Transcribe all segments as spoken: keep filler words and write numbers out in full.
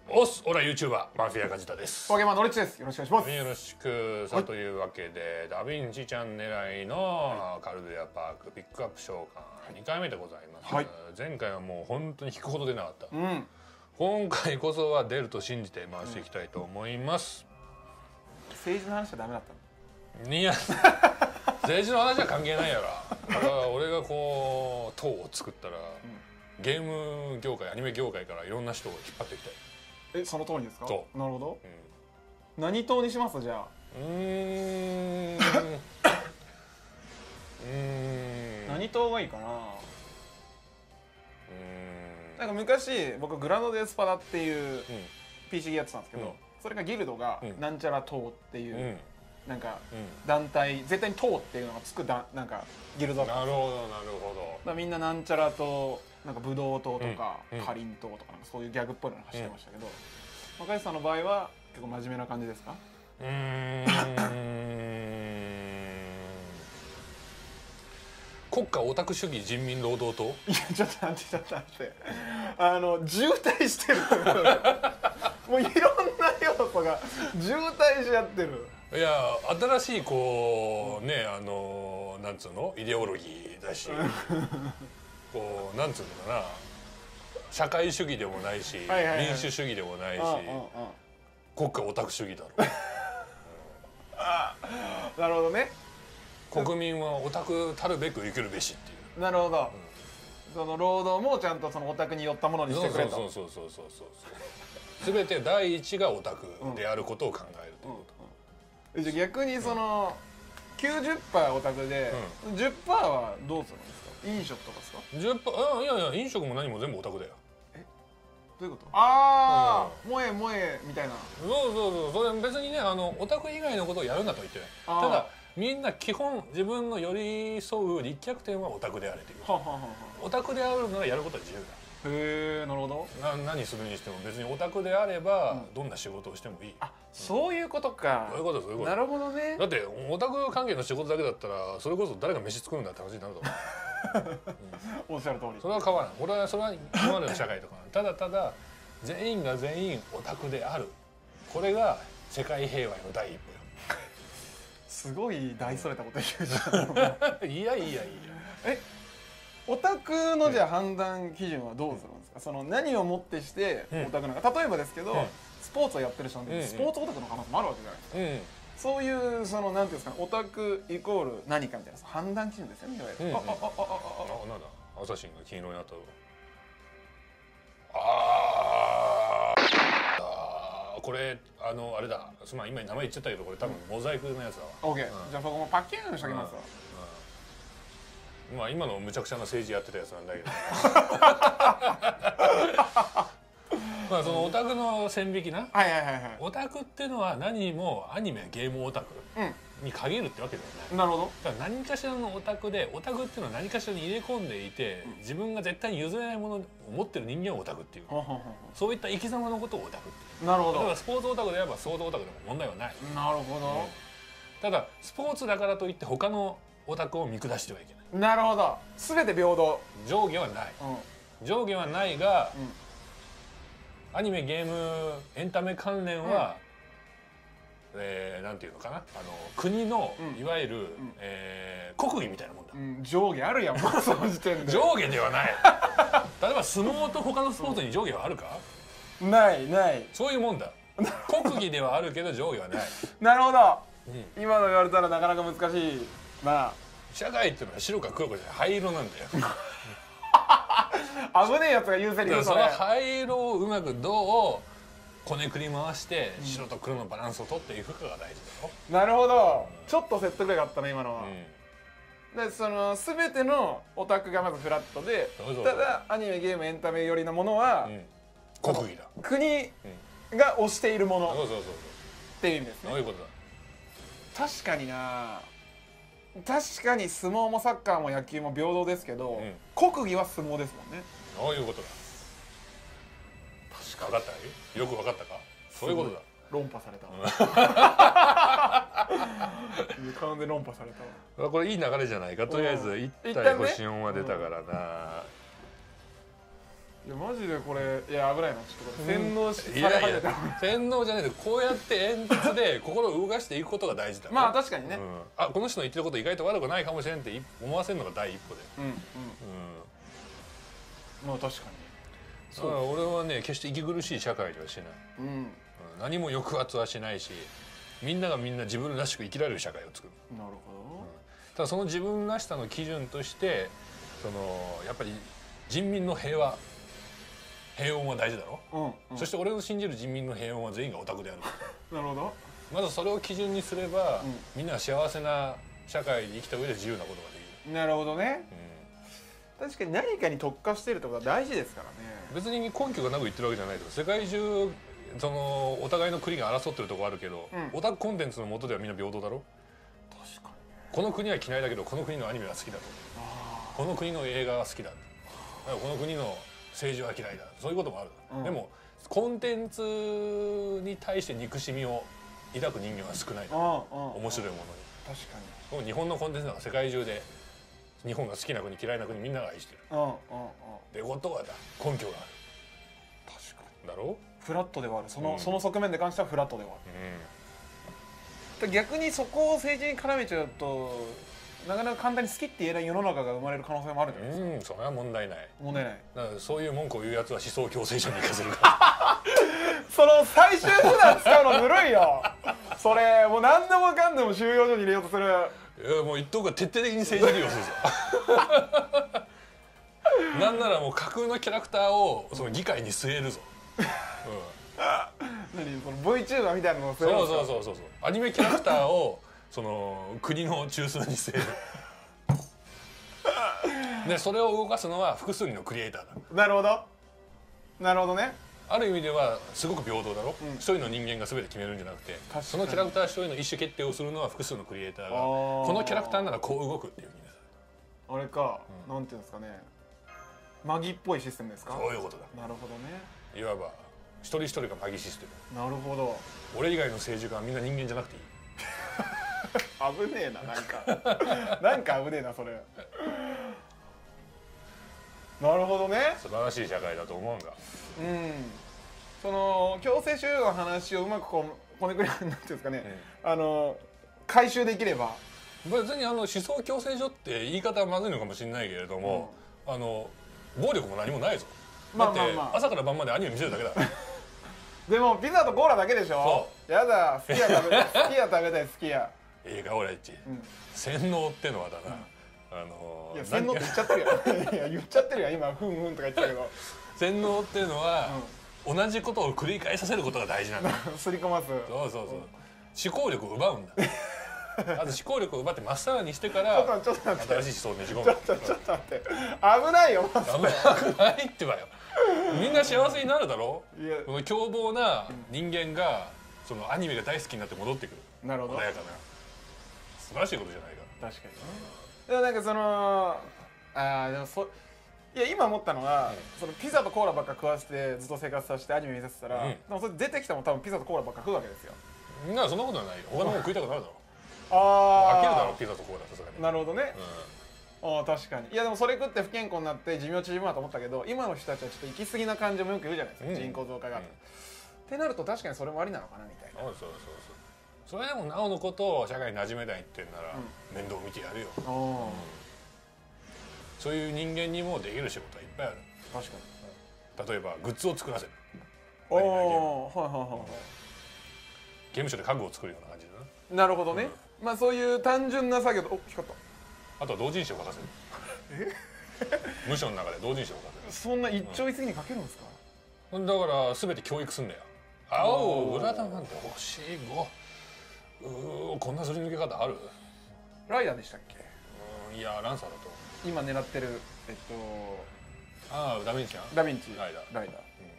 おっす、オラ YouTuber マフィアガジタです。 ポケモンノリッチです。よろしくお願いします。 よろしくさあ、というわけでダヴィンチちゃん狙いのカルデアパークピックアップ召喚にかいめでございます、はい、前回はもう本当に引くほど出なかった、うん、今回こそは出ると信じて回していきたいと思います、 うん、政治の話はダメだったのいや政治の話は関係ないやろ。だから俺がこう党を作ったら、うん、ゲーム業界アニメ業界からいろんな人を引っ張っていきたい。 え、その通りですか？ そう。 なるほど、うん、何党にしますじゃあ。 うーんうーん何党がいいかな。うーんなんか昔僕グラノデスパダっていう ピーシー やってたんですけど、うん、それがギルドがなんちゃら党っていう、うん、なんか団体、絶対に党っていうのがつくだなんかギルドだったんですよ。 なるほどなるほど。だからみんななんちゃら党、なんかブドウ糖とか、うん、かりんとうとか、なんかそういうギャグっぽいのが走ってましたけど、うん、若林さんの場合は結構真面目な感じですか？うーん国家オタク主義人民労働党。 いやちょっと待ってちょっと待ってあの渋滞してるもういろんな要素が渋滞しちゃってる。 いや新しいこうねあのなんつうのイデオロギーだしこうなんつうのかな社会主義でもないし、はいはいはい、民主主義でもないし、ああああ国家オタク主義だろう、 うん、なるほどね。 国民はオタクたるべく生きるべしっていう。 なるほど、うん、その労働もちゃんとそのオタクに寄ったものにしてくれと。 そうそうそうそうそうそうそう全て第一がオタクであることを考えるということ、 うんうん、じゃあ逆にその、うん、きゅうじゅっパーセント オタクで、うん、じゅっパーセント はどうするんですか？飲食とかですか？ じゅっパーセント いやいや飲食も何も全部オタクだよ。 えどういうこと？ああ、うん、萌え萌えみたいな。 そうそうそうそれ別にねあのオタク以外のことをやるんだとは言ってない。ただみんな基本自分の寄り添う立脚点はオタクであれという。ははははオタクであるならやることは自由だ。 へえ、なるほど。 な何するにしても別にオタクであれば、うん、どんな仕事をしてもいい。 あ、そういうことか。 そういうことそういうこと。 なるほどね。 だってオタク関係の仕事だけだったらそれこそ誰が飯作るんだって話になると思う。うん、おっしゃる通り。 それは変わらない。俺はそれは今までの社会とかただただ全員が全員オタクである。これが世界平和への第一歩よ。 すごい大それたこと言うじゃん。いやいやいや。 え、オタクのじゃあ判断基準はどうするんですか？うん、その何をもってしてオタクなのか、うん、例えばですけど、うん、スポーツをやってる人なんで、うん、スポーツオタクの可能性もあるわけじゃないですか。うん、そういうそのなんていうんですかね、オタクイコール何かみたいな判断基準ですよね。いわゆる。ああああああなんだ。アサシンが黄色になった。ああ。これあのあれだ。すまん今名前言っちゃったけどこれ多分モザイクのやつだわ。 オーケー。じゃあそこもパキューンしときますわ。 まあ今のむちゃくちゃな政治やってたやつなんだけどまあそのオタクの線引きな、 はいはいはいはい、 オタクっていうのは何もアニメゲームオタクに限るってわけではない、 うん、なるほど。 だから何かしらのオタクでオタクっていうのは何かしらに入れ込んでいて、うん、自分が絶対に譲れないものを持ってる人間をオタクっていう、うん、そういった生き様のことをオタクっていう。 なるほど。 だからスポーツオタクであればスポーツオタクでも問題はない。 なるほど、うん、 ただスポーツだからといって他のオタクを見下してはいけない。 なるほど。全て平等。 上下はない、うん、上下はないが、うん、アニメゲームエンタメ関連は、うん、えー、なんていうのかなあの国の、うん、いわゆる、うん、えー、国技みたいなもんだ、うん、 上下あるやんもうその時点で上下ではない例えば相撲と他のスポーツに上下はあるか、 うん、ないないそういうもんだ国技ではあるけど上下はないなるほど、うん、今の言われたらなかなか難しい。まあ社会っていうのは白か黒かじゃない灰色なんだよ危ねえやつが言うセリフ。 その灰色をうまくどうこねくり回して白と黒のバランスを取っていくかが大事だよ。 なるほど、うん、ちょっと説得力あったね今のは、うん、でその全てのオタクがまずフラットで、ただアニメゲームエンタメ寄りのものは、うん、 国技だ。 国が推しているもの、うん、そうそうそうそうっていう意味ですね。 そういうことだ。確かにな。確かに相撲もサッカーも野球も平等ですけど、うん、国技は相撲ですもんね。 そういうことだ。確か分かったよく分かったか。そういうことだ。 論破された完全論破されたわ。 これいい流れじゃないか。とりあえずいったい星よんは出たからな、 いやマジでこれいや危ないなちょっとこれ洗脳され始めた。 洗脳じゃないでこうやって鉛筆で心を動かしていくことが大事だ。 まあ確かにね、 うん、あこの人の言ってること意外と悪くないかもしれんって思わせるのが第一歩で。 うんうん、うん、まあ確かにそう。俺はね決して息苦しい社会ではしない、うんうん、何も抑圧はしないしみんながみんな自分らしく生きられる社会を作る。なるほど、うん、ただその自分らしさの基準としてそのやっぱり人民の平和平穏は大事だろ、うんうん、そして俺の信じる人民の平穏は全員がオタクであるなるほど。 まずそれを基準にすれば、うん、みんなが幸せな社会に生きた上で自由なことができる。 なるほどね、うん、確かに何かに特化しているってことは大事ですからね。別に根拠がなく言ってるわけじゃないけど世界中そのお互いの国が争ってるところあるけど、うん、オタクコンテンツの下ではみんな平等だろ。確かに、ね、この国は嫌いだけどこの国のアニメは好きだと、この国の映画は好きだ、この国の政治は嫌いだ、そういうこともある、うん、でもコンテンツに対して憎しみを抱く人間は少ないだろ、面白いものに。確かに日本のコンテンツなんか世界中で日本が好きな国嫌いな国みんなが愛してるってことはだ根拠がある。確かにだろう。フラットではあるその、うん、その側面で関してはフラットではある、うん、逆にそこを政治に絡めちゃうとなかなか簡単に好きって言えない世の中が生まれる可能性もあるじゃないですか。うんそれは問題ない。問題ない。だからそういう文句を言うやつは思想強制所に行かせるからその最終手段使うのずるいよそれもう何でもかんでも収容所に入れようとする。 いやもう一等が徹底的に政治利用するぞなんならもう架空のキャラクターをその議会に据えるぞ、うん、 何その VTuber みたいなのを据えるんですか。 そうそうそうそうアニメキャラクターをその国の中枢に据えるでそれを動かすのは複数人のクリエイターだ。 なるほどなるほどね。 ある意味ではすごく平等だろ、うん、一人の人間が全て決めるんじゃなくてそのキャラクター一人の意思決定をするのは複数のクリエイターがこのキャラクターならこう動くっていう意味です。 あれか、うん、なんていうんですかねマギっぽいシステムですか。 そういうことだ。 なるほどね。 いわば一人一人がマギシステム。 なるほど。 俺以外の政治家はみんな人間じゃなくていい危ねえななんかなんか危ねえなそれなるほどね。 素晴らしい社会だと思うんだ。 うんその強制収容の話をうまくこうこねくりなんていうんですかね、うん、あの回収できれば別にあの思想強制所って言い方はまずいのかもしれないけれども、うん、あの暴力も何もないぞ。だって朝から晩までアニメ見せるだけだでもピザとコーラだけでしょ。やだ好きや食べたい好きや食べたい好きや映画オレッジ、うん、洗脳ってのはだな、うん、あのー、いや洗脳って言っちゃってるやんいや言っちゃってるやん今ふんふんとか言ってたけど洗脳っていうのは、うん、同じことを繰り返させることが大事なんだすり込ます。 そうそうそう、うん、思考力を奪うんだあと思考力を奪ってまっさらにしてからちょっと待って新しい思想をねじ込む。 ちょっとちょっと待って危ないよ危ないってばよみんな幸せになるだろ。この凶暴な人間がそのアニメが大好きになって戻ってくる。なるほど穏やかな素晴らしいことじゃないか。 確かにでもなんかそのああでもそいや今思ったのは、うん、そのピザとコーラばっか食わせてずっと生活させてアニメ見させたら、うん、でもそれ出てきたも多分ピザとコーラばっか食うわけですよ。 みんなそんなことはないよ。他のもの食いたくなるだろああ飽きるだろピザとコーラさすがに。 なるほどね、うん、あ確かに。いやでもそれ食って不健康になって寿命縮むなと思ったけど今の人たちはちょっと行き過ぎな感じもよく言うじゃないですか、うん、人口増加が、うん、ってなると確かにそれもありなのかなみたいな。そうそうそうそうそれでもなおのことを社会に馴染めないって言うんなら、うん、面倒見てやるよ、うん、そういう人間にもできる仕事はいっぱいある。確かに、うん、例えばグッズを作らせる。おおはいはいはいはい。刑務所で家具を作るような感じだな。なるほどね、うん、まあそういう単純な作業とお光ったあとは同人誌を書かせるえ無所の中で同人誌を書かせる。 そんな一朝一夕に書けるんですか、 うん、だから全て教育すんだよ。青裏玉なんて欲しいごうこんなすり抜け方ある。 ライダーでしたっけ。 うんいやランサーだと今狙ってるえっとああダヴィンチやん。 ダヴィンチライダーライダー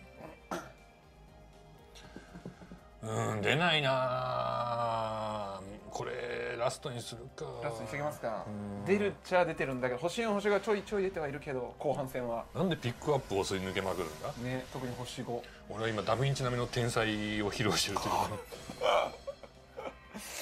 うん出ないなこれラストにするか。 ラストにしてきますか。出るっちゃ出てるんだけど星の星がちょいちょい出てはいるけど後半戦はなんでピックアップをすり抜けまくるんだね。特に星ご俺は今ダヴィンチ並みの天才を披露してるという確か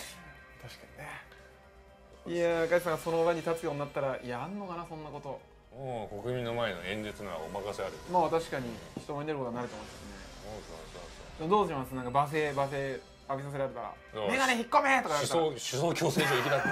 にね。いやーガイさんがその場に立つようになったらいやあんのかなそんなこと。 もう国民の前の演説ならお任せある。 まあ確かに人前に出ることになると思うんですそうそうそうよね。どうします？なんか罵声罵声浴びさせられたら「メガネ引っ込め!」とか言われたら思想思想強制所行きだって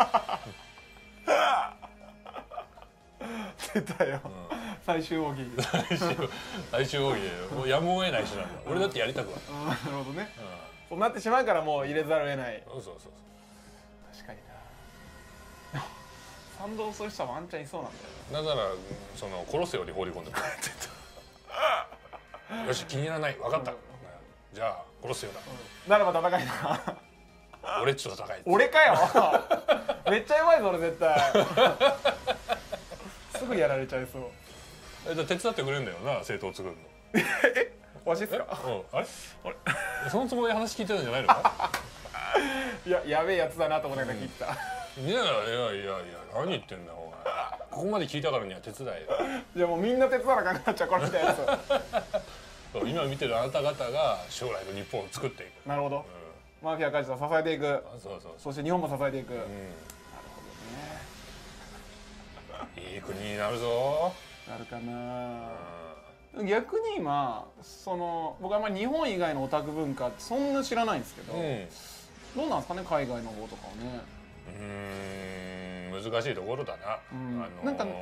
出たよ、うん、最終奥義最終最終奥義でもうやむを得ない人なんだ、うん、俺だってやりたくは、 うん、なるほどね、うん、そうなってしまうからもう入れざるを得ない。 そうそうそう確かにな賛同する人はワンチャンいそうなんだよな。だからその殺せより放り込んでもらってたよし気に入らない分かった、うん、じゃあ殺すよだ、 うん、ならば戦いな俺っちと戦い俺かよめっちゃ弱いぞ俺絶対すぐやられちゃいそう。 えじゃあ手伝ってくれるんだよな政党を作るのえわしっすか？ あれあれそのつもりで話聞いてたんじゃないのかいややべえやつだなと思いながら聞いてた、 うん、いやいやいやいや何言ってんだお前ここまで聞いたからには手伝いよ。 いやもうみんな手伝わなあかんなっちゃうこれみたいなやつ今見てるあなた方が将来の日本を作っていく。 なるほど、うん、マフィアカジノを支えていく。そうそうそうそして日本も支えていく、うん、なるほどねいい国になるぞ。 なるかな、うん、逆に今その僕はあんまり日本以外のオタク文化ってそんな知らないんですけど、うん、どうなんですかね海外の方とかはね。 うーん難しいところだな、うんあのーなんかうん、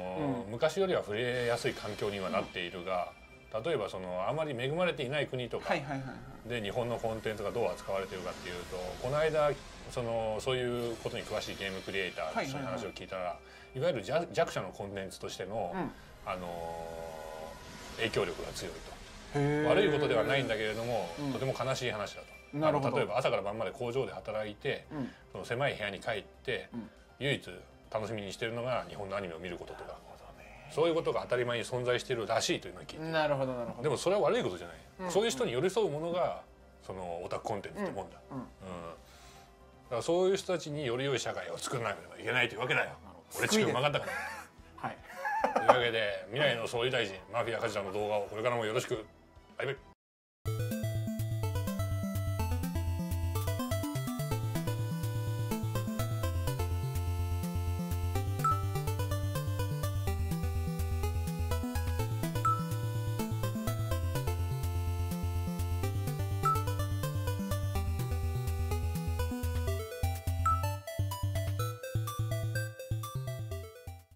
昔よりは触れやすい環境にはなっているが、うん、例えばそのあまり恵まれていない国とかで日本のコンテンツがどう扱われているかっていうとこの間そのそういうことに詳しいゲームクリエイターの人の話を聞いたら、はいはいはい、いわゆる弱者のコンテンツとしての、うんあのー、影響力が強いと。悪いことではないんだけれども、うん、とても悲しい話だと。なるほど。例えば朝から晩まで工場で働いて、うん、その狭い部屋に帰って、うん、唯一楽しみにしているのが日本のアニメを見ることとか、そういうことが当たり前に存在しているらしいというのを聞いて。 なるほどなるほど。 でもそれは悪いことじゃない、うん、そういう人に寄り添うものがそのオタクコンテンツってもんだ、うんうん、だからそういう人たちにより良い社会を作らなければいけないというわけだよ。俺地球うまかったからはいというわけで未来の総理大臣マフィアカジノの動画をこれからもよろしく。バイバイ。